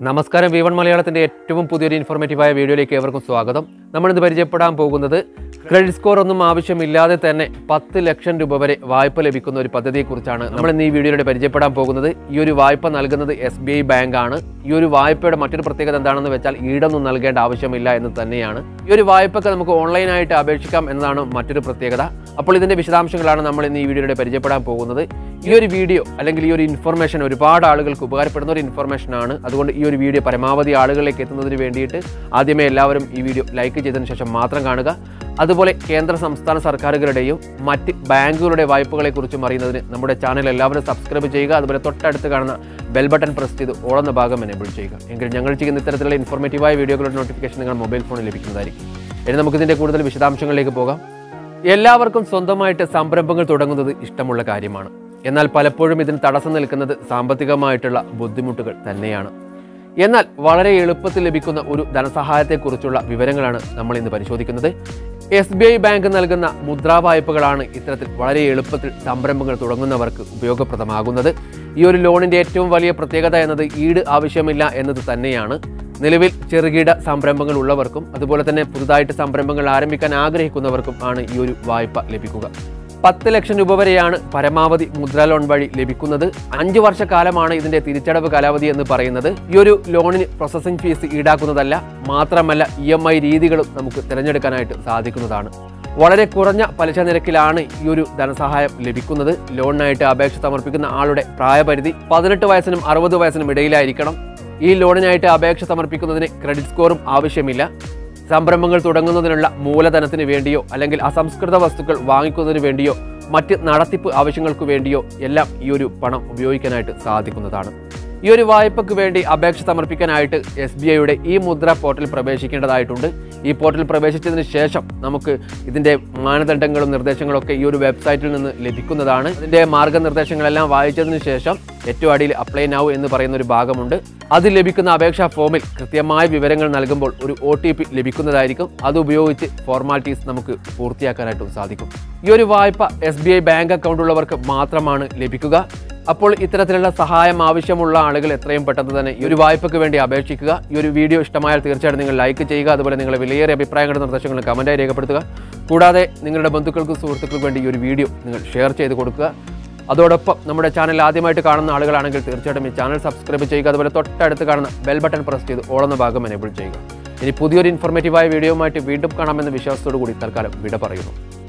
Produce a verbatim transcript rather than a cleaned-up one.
നമസ്കാരം V one മലയാളത്തിന്റെ ഏറ്റവും പുതിയൊരു ഇൻഫോർമേറ്റീവായ വീഡിയോയിലേക്ക് ഏവർക്കും സ്വാഗതം. നമ്മൾ ഇന്ന് പരിചയപ്പെടാൻ പോകുന്നത് ക്രെഡിറ്റ് സ്കോർ ഒന്നും ആവശ്യമില്ലാതെ തന്നെ പത്ത് ലക്ഷം രൂപ വരെ വായ്പ ലഭിക്കുന്ന ഒരു പദ്ധതിയെക്കുറിച്ചാണ് നമ്മൾ ഇന്ന് ഈ വീഡിയോയിലൂടെ പരിചയപ്പെടാൻ പോകുന്നത്. ഈ ഒരു വായ്പ നൽകുന്നത് എസ് ബി ഐ ബാങ്ക് ആണ്. ഈ ഒരു വായ്പയുടെ മറ്റൊരു പ്രത്യേകത എന്താണെന്ന് വെച്ചാൽ ഈടൊന്നും നൽകേണ്ട ആവശ്യമില്ല എന്ന് തന്നെയാണ്. ഈ ഒരു വായ്പക്ക് നമുക്ക് ഓൺലൈനായിട്ട് അപേക്ഷിക്കാം എന്നതാണ് മറ്റൊരു പ്രത്യേകത. അപ്പോൾ ഇതിന്റെ വിശദാംശങ്ങളാണ് നമ്മൾ ഇന്ന് ഈ വീഡിയോയിലൂടെ പരിചയപ്പെടാൻ പോകുന്നത്. ഈ ഒരു വീഡിയോ അല്ലെങ്കിൽ ഈ ഒരു ഇൻഫർമേഷൻ ഒരുപാട് ആളുകൾക്ക് ഉപകാരപ്പെടുന്ന ഒരു ഇൻഫർമേഷൻ ആണ്. അതുകൊണ്ട് ഈ ഒരു വീഡിയോ പരമാവധി ആളുകളിലേക്ക് എത്തുന്നതിന് വേണ്ടിയിട്ട് ആദ്യമേ എല്ലാവരും ഈ വീഡിയോ ലൈക്ക് ചെയ്തതിനു ശേഷം മാത്രം കാണുക. അതുപോലെ കേന്ദ്ര സംസ്ഥാന സർക്കാരുകളുടെയും മറ്റ് ബാങ്കുകളുടെ വായ്പകളെ കുറിച്ചും അറിയുന്നതിന് നമ്മുടെ ചാനൽ എല്ലാവരും സബ്സ്ക്രൈബ് ചെയ്യുക. അതുപോലെ തൊട്ടടുത്ത് കാണുന്ന ബെൽ ബട്ടൺ പ്രസ് ചെയ്ത് ഓളുന്ന ഭാഗം എനേബിൾ ചെയ്യുക. എങ്കിൽ ഞങ്ങൾ ചെയ്യുന്ന ഇത്തരത്തിലുള്ള ഇൻഫോർമേറ്റീവായ വീഡിയോകളുടെ നോട്ടിഫിക്കേഷൻ നിങ്ങൾ മൊബൈൽ ഫോണിൽ ലഭിക്കുന്നതായിരിക്കും. ഇനി നമുക്കിതിൻ്റെ കൂടുതൽ വിശദാംശങ്ങളിലേക്ക് പോകാം. എല്ലാവർക്കും സ്വന്തമായിട്ട് സംരംഭങ്ങൾ തുടങ്ങുന്നത് ഇഷ്ടമുള്ള കാര്യമാണ്. എന്നാൽ പലപ്പോഴും ഇതിന് തടസ്സം നിൽക്കുന്നത് സാമ്പത്തികമായിട്ടുള്ള ബുദ്ധിമുട്ടുകൾ തന്നെയാണ്. എന്നാൽ വളരെ എളുപ്പത്തിൽ ലഭിക്കുന്ന ഒരു ധനസഹായത്തെക്കുറിച്ചുള്ള വിവരങ്ങളാണ് നമ്മൾ ഇന്ന് പരിശോധിക്കുന്നത്. എസ് ബി ഐ ബാങ്ക് നൽകുന്ന മുദ്രാ വായ്പകളാണ് ഇത്തരത്തിൽ വളരെ എളുപ്പത്തിൽ സംരംഭങ്ങൾ തുടങ്ങുന്നവർക്ക് ഉപയോഗപ്രദമാകുന്നത്. ഈ ഒരു ലോണിൻ്റെ ഏറ്റവും വലിയ പ്രത്യേകത എന്നത് ഈട് ആവശ്യമില്ല എന്നത് തന്നെയാണ്. നിലവിൽ ചെറുകിട സംരംഭങ്ങൾ ഉള്ളവർക്കും അതുപോലെ തന്നെ പുതുതായിട്ട് സംരംഭങ്ങൾ ആരംഭിക്കാൻ ആഗ്രഹിക്കുന്നവർക്കും ആണ് ഈ ഒരു വായ്പ ലഭിക്കുക. പത്ത് ലക്ഷം രൂപ വരെയാണ് പരമാവധി മുദ്രാ ലോൺ വഴി ലഭിക്കുന്നത്. അഞ്ച് വർഷക്കാലമാണ് ഇതിന്റെ തിരിച്ചടവ് കാലാവധി എന്ന് പറയുന്നത്. ഈ ഒരു ലോണിന് പ്രോസസ്സിംഗ് ഫീസ് ഈടാക്കുന്നതല്ല, മാത്രമല്ല ഇ എം ഐ രീതികളും നമുക്ക് തിരഞ്ഞെടുക്കാനായിട്ട് സാധിക്കുന്നതാണ്. വളരെ കുറഞ്ഞ പലിശ നിരക്കിലാണ് ഈ ഒരു ധനസഹായം ലഭിക്കുന്നത്. ലോണിനായിട്ട് അപേക്ഷ സമർപ്പിക്കുന്ന ആളുടെ പ്രായപരിധി പതിനെട്ട് വയസ്സിനും അറുപത് വയസ്സിനും ഇടയിലായിരിക്കണം. ഈ ലോണിനായിട്ട് അപേക്ഷ സമർപ്പിക്കുന്നതിന് ക്രെഡിറ്റ് സ്കോറും ആവശ്യമില്ല. സംരംഭങ്ങൾ തുടങ്ങുന്നതിനുള്ള മൂലധനത്തിന് വേണ്ടിയോ അല്ലെങ്കിൽ അസംസ്കൃത വസ്തുക്കൾ വാങ്ങിക്കുന്നതിന് വേണ്ടിയോ മറ്റ് നടത്തിപ്പ് ആവശ്യങ്ങൾക്ക് വേണ്ടിയോ എല്ലാം ഈ ഒരു പണം ഉപയോഗിക്കാനായിട്ട് സാധിക്കുന്നതാണ്. ഈ ഒരു വായ്പയ്ക്ക് വേണ്ടി അപേക്ഷ സമർപ്പിക്കാനായിട്ട് എസ് ബി ഐയുടെ ഈ മുദ്ര പോർട്ടൽ പ്രവേശിക്കേണ്ടതായിട്ടുണ്ട്. ഈ പോർട്ടൽ പ്രവേശിച്ചതിന് ശേഷം നമുക്ക് ഇതിൻ്റെ മാനദണ്ഡങ്ങളും നിർദ്ദേശങ്ങളൊക്കെ ഈ ഒരു വെബ്സൈറ്റിൽ നിന്ന് ലഭിക്കുന്നതാണ്. ഇതിൻ്റെ മാർഗ്ഗനിർദ്ദേശങ്ങളെല്ലാം വായിച്ചതിന് ശേഷം ഏറ്റവും അടിയിൽ അപ്ലൈ നൗ എന്ന് പറയുന്ന ഒരു ഭാഗമുണ്ട്. അതിൽ ലഭിക്കുന്ന അപേക്ഷാ ഫോമിൽ കൃത്യമായ വിവരങ്ങൾ നൽകുമ്പോൾ ഒരു ഒ ടി പി ലഭിക്കുന്നതായിരിക്കും. അത് ഉപയോഗിച്ച് ഫോർമാലിറ്റീസ് നമുക്ക് പൂർത്തിയാക്കാനായിട്ടും സാധിക്കും. ഈ ഒരു വായ്പ S B I bank account ഉള്ളവർക്ക് മാത്രമാണ് ലഭിക്കുക. അപ്പോൾ ഇത്തരത്തിലുള്ള സഹായം ആവശ്യമുള്ള ആളുകൾ എത്രയും പെട്ടെന്ന് തന്നെ ഈ ഒരു വായ്പയ്ക്ക് വേണ്ടി അപേക്ഷിക്കുക. ഈ ഒരു വീഡിയോ ഇഷ്ടമായാൽ തീർച്ചയായിട്ടും നിങ്ങൾ ലൈക്ക് ചെയ്യുക. അതുപോലെ നിങ്ങളുടെ വിലയേറിയ അഭിപ്രായങ്ങളും നിർദ്ദേശങ്ങളും കമൻറ്റായി രേഖപ്പെടുത്തുക. കൂടാതെ നിങ്ങളുടെ ബന്ധുക്കൾക്കും സുഹൃത്തുക്കൾക്കും വേണ്ടി ഈ ഒരു വീഡിയോ നിങ്ങൾ ഷെയർ ചെയ്ത് കൊടുക്കുക. അതോടൊപ്പം നമ്മുടെ ചാനൽ ആദ്യമായിട്ട് കാണുന്ന ആളുകളാണെങ്കിൽ തീർച്ചയായിട്ടും ഈ ചാനൽ സബ്സ്ക്രൈബ് ചെയ്യുക. അതുപോലെ തൊട്ടടുത്ത് കാണുന്ന ബെൽ ബട്ടൺ പ്രസ് ചെയ്ത് ഓളുന്ന ഭാഗം എനേബിൾ ചെയ്യുക. ഇനി പുതിയൊരു ഇൻഫോർമേറ്റീവായ വീഡിയോയുമായിട്ട് വീണ്ടും കാണാമെന്ന വിശ്വാസത്തോടു കൂടി തൽക്കാലം വിട പറയുന്നു.